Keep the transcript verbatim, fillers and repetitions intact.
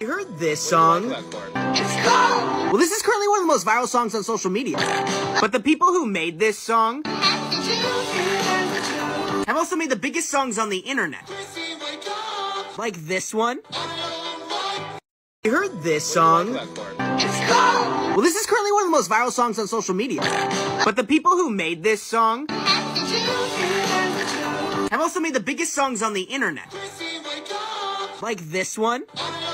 You heard this song? What do you like that part? It's cold! Well, this is currently one of the most viral songs on social media. But the people who made this song have also made the biggest songs on the internet. Like this one. You heard this song? What do you like that part? It's cold! Well, this is currently one of the most viral songs on social media. But the people who made this song have also made the biggest songs on the internet. Like this one.